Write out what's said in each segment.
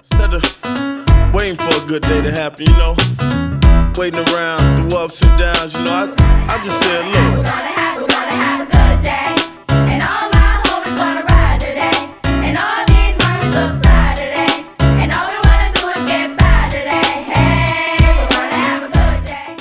Instead of waiting for a good day to happen, waiting around through ups and downs, I just said, look. We're gonna have a good day, and all my homies gonna ride today, and all these mommies look fly today, and all we wanna do is get by today. Hey, we're gonna have a good day.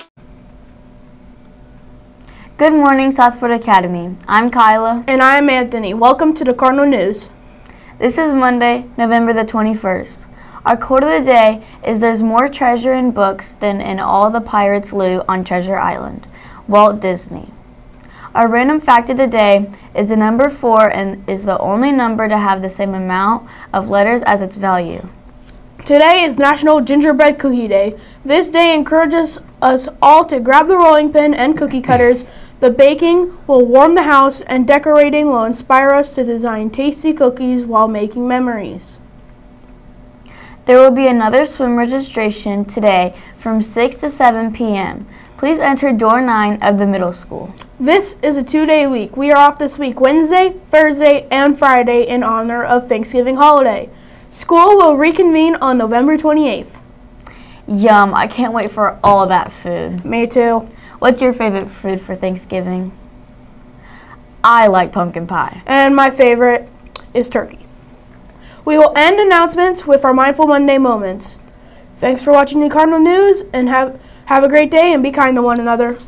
Good morning, Southport Academy. I'm Kyla. And I'm Anthony. Welcome to the Cardinal News. This is Monday, November the 21st. Our quote of the day is, "There's more treasure in books than in all the pirates' loot on Treasure Island." Walt Disney. Our random fact of the day is the number 4 and is the only number to have the same amount of letters as its value. Today is National Gingerbread Cookie Day. This day encourages us all to grab the rolling pin and cookie cutters. The baking will warm the house and decorating will inspire us to design tasty cookies while making memories. There will be another swim registration today from 6 to 7 p.m. Please enter door 9 of the middle school. This is a 2-day week. We are off this week, Wednesday, Thursday, and Friday in honor of Thanksgiving holiday. School will reconvene on November 28th. Yum, I can't wait for all that food. Me too. What's your favorite food for Thanksgiving? I like pumpkin pie. And my favorite is turkey. We will end announcements with our Mindful Monday moments. Thanks for watching the Cardinal News, and have a great day and be kind to one another.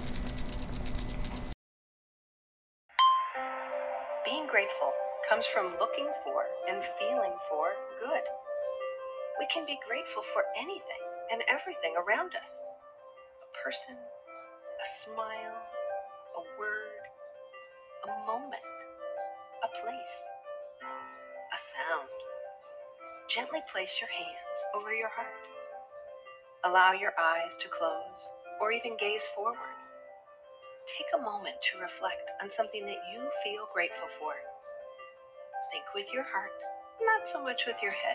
Being grateful comes from looking for and feeling for good. We can be grateful for anything and everything around us. A person, a smile, a word, a moment, a place, a sound. Gently place your hands over your heart. Allow your eyes to close or even gaze forward. Take a moment to reflect on something that you feel grateful for. Think with your heart, not so much with your head.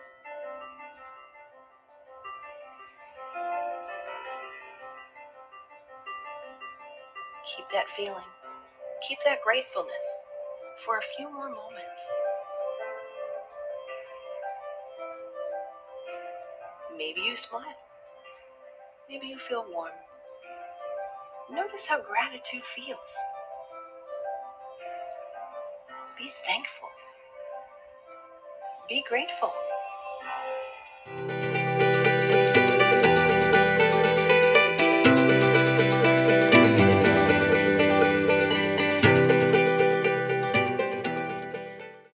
Keep that feeling, keep that gratefulness for a few more moments. Maybe you smile. Maybe you feel warm. Notice how gratitude feels. Be thankful. Be grateful.